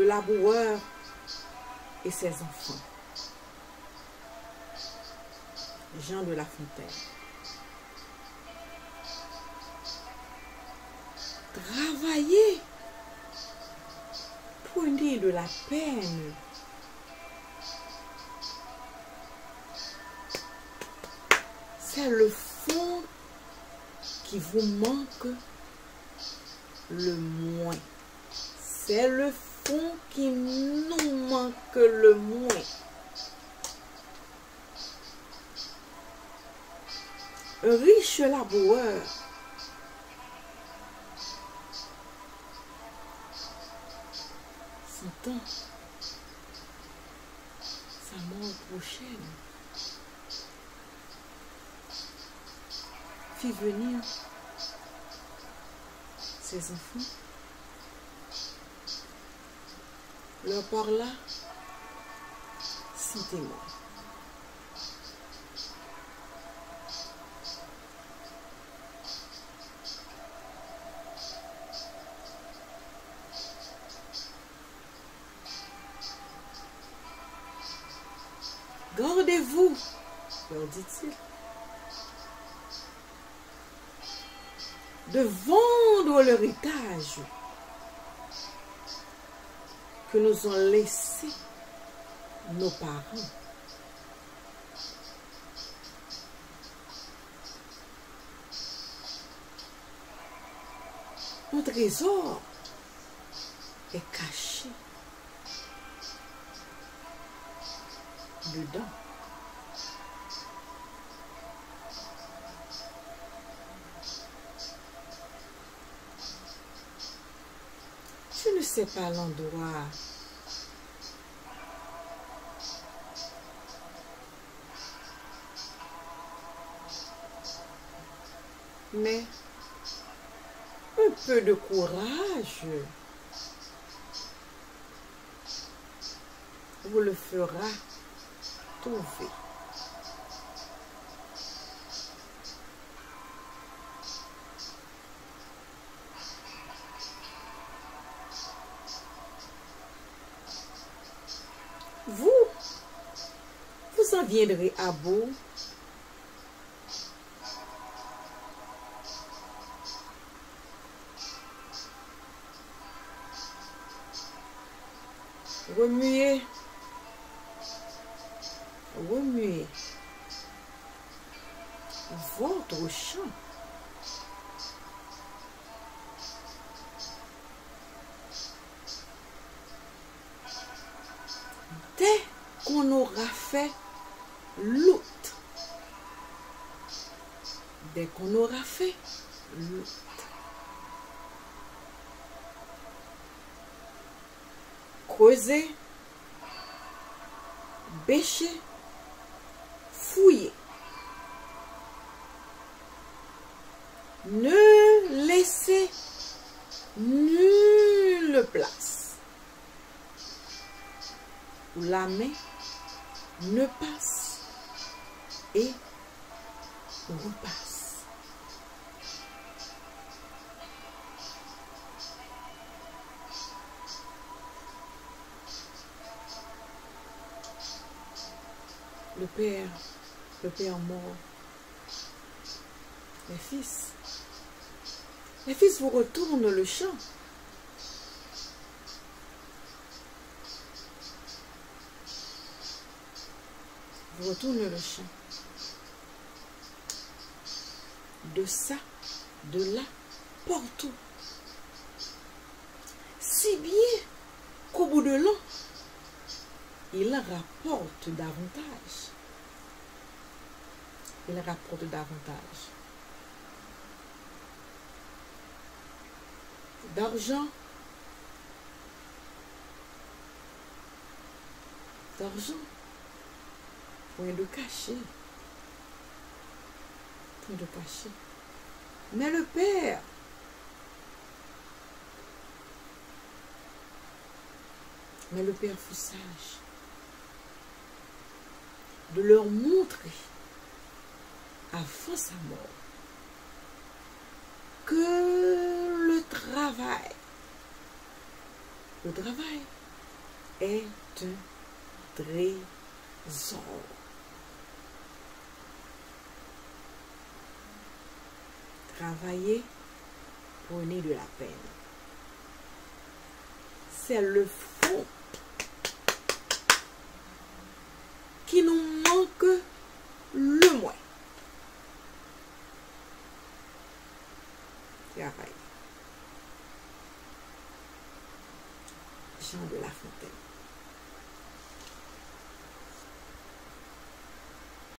le laboureur et ses enfants. Jean de La Fontaine. Travaillez, prenez de la peine. C'est le fond qui vous manque le moins. C'est le fond qui nous manque le moins. Un riche laboureur s'entend sa mort prochaine fit venir ses enfants, leur parla si témoin. Gardez-vous, leur dit-il, de vendre l'héritage que nous ont laissé nos parents. Nos trésor est caché dedans. Je ne sais pas l'endroit mais un peu de courage vous le fera trouver. Vous en viendrez à bout remuez votre champ. Dès qu'on aura fait l'autre, dès qu'on aura fait l'autre, creusez, bêchez, fouillez. Ne laissez nulle place où la main ne passe et repasse. Le père mort, les fils vous retournent le champ. Vous retournent le champ. De ça, de là, partout. Si bien qu'au bout de l'an, il rapporte davantage. Il rapporte davantage. D'argent, point de cachet, mais le Père fut sage de leur montrer avant sa mort que le travail est un trésor. Travailler, prenez de la peine. C'est le fond qui nous manque le moins. Travail. Jean de La Fontaine.